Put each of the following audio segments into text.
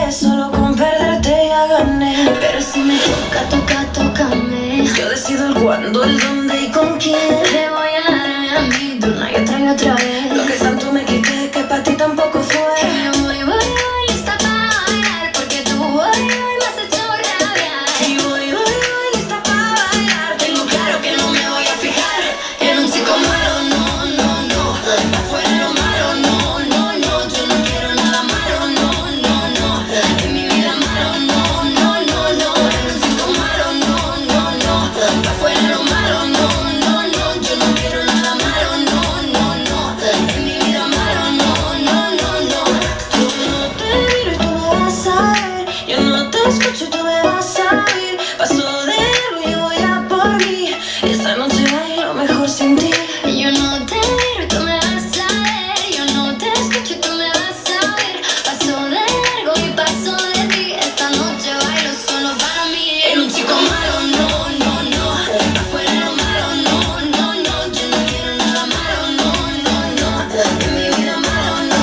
que solo con perderte ya gané. Pero si me toca, tócame. Yo decido el cuándo, el dónde y con quién. Te voy a darme a mí de una y otra vez. Lo que tanto me quité que para ti tampoco fue. Y voy, lista para bailar, porque tú hoy me has hecho rabiar. Y voy, lista para bailar. Tengo claro que no me voy a fijar en un chico malo, no. Afuera lo malo, no. Yo no quiero nada malo, no. En mi vida malo, no. En un chico malo, no. Afuera lo malo, no. Yo no quiero nada malo, no. En mi vida malo, no. Yo no te miro y tú me vas a ver. Yo no te escucho y tú me vas a oír. Paso de algo y voy a por mí. Esta noche bailo mejor sin ti. Yo no te miro y tú me vas a ver. Yo no te escucho y tú me vas a oír. Paso de largo y paso de ti. Esta noche bailo solo para mí. En un chico malo, no. Afuera lo malo, no. Yo no quiero nada malo, no. En mi vida malo, no.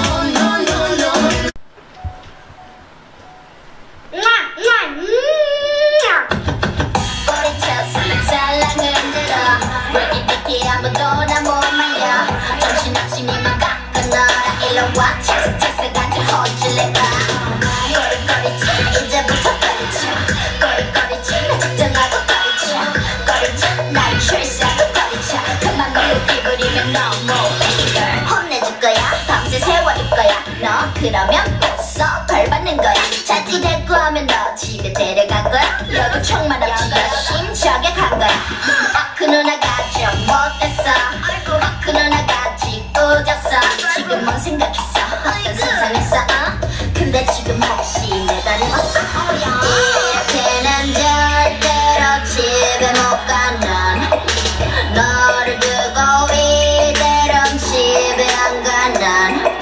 꼬리쳐서 찰랑을 흔들어 왜 아무도 나 못 말려 정신없이 니만 갖고 놀아 일로와 차스차스 간지 호질래봐 꼬리꼬리치 이제부터 꼬리쳐 꼬리꼬리치 나 측정하고 꼬리쳐 꼬리쳐 날 출세하고 꼬리쳐 그만 걸로 끼부리면 너무 baby 혼내줄 거야 밤새 세워줄 거야 너 그러면 벌써 벌 받는 거야 자주 대꾸하면 너 집에 데려갈 거야 여기 총만 없지 심차게 간 거야 그 누나가 좀 못됐어 그 누나가 지우졌어 지금 뭔 생각했어 어떤 상상했어 근데 지금 혹시 내 다리 봤어 이렇게는 절대로 집에 못 가난 너를 두고 이대로는 집에 안 가난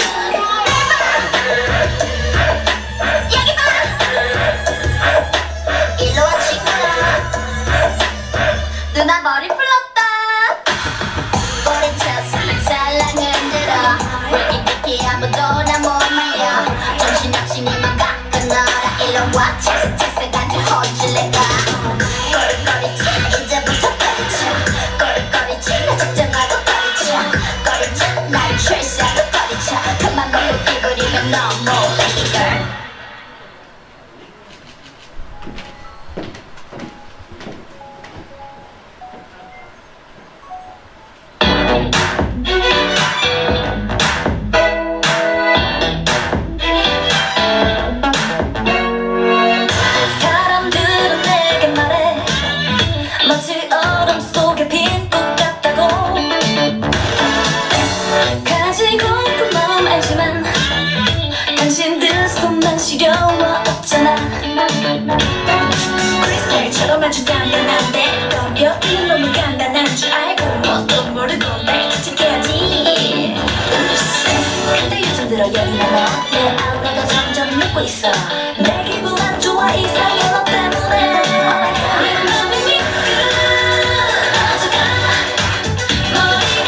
여기 봐 일로 와 친구야 누나 머리 풀렀다 꼬리쳐서 살랑을 흔들어 왜 이렇게 아무도 나 못 말려 정신없이 니만 갖고 놀아 일로 와 차스차스 간지 호질래봐 꼬리꼬리치 이제부터 꼬리쳐 꼬리꼬리치 나 측정하고 꼬리쳐 꼬리쳐 날 출세하고 꼬리쳐 그만 걸로 끼부리면 너무 baby girl 사람들은 내게 말해 마치 얼음 속에 빈 꽃 같다고 가지고 그 마음 알지만 당신들 손만 시려워 없잖아 크리스탈처럼 아주 단단한데 떠려있는 놈은 간단한 줄 알고 뭣도 모르고 날 기특해야지 근데 요즘 들어 예민한 너내 아우라가 점점 녹고 있어 내 기분 안 좋아 이상해 너 때문에 내 맘이 미끄러져가 머리가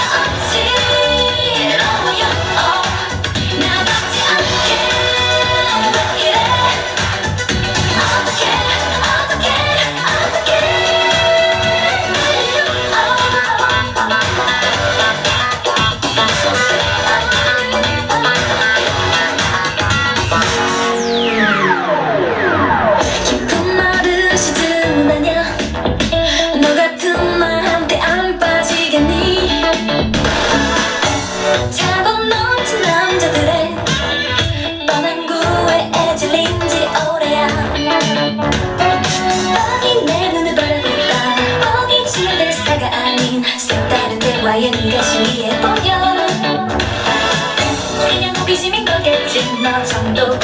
어지러워요 나답지 않게 왜 이래 어떡해 깊은 어르신 주문하냐 너 같은 나한테 안 빠지겠니 자본 넘친 남자들의 뻔한 구애에 질린 지 오래야 뻔히 내 눈을 바라고 있다 뻔히 지난 대사가 아닌 색다른 대화에 네가 신기해 보여 그냥 호기심인 거겠지 너 정도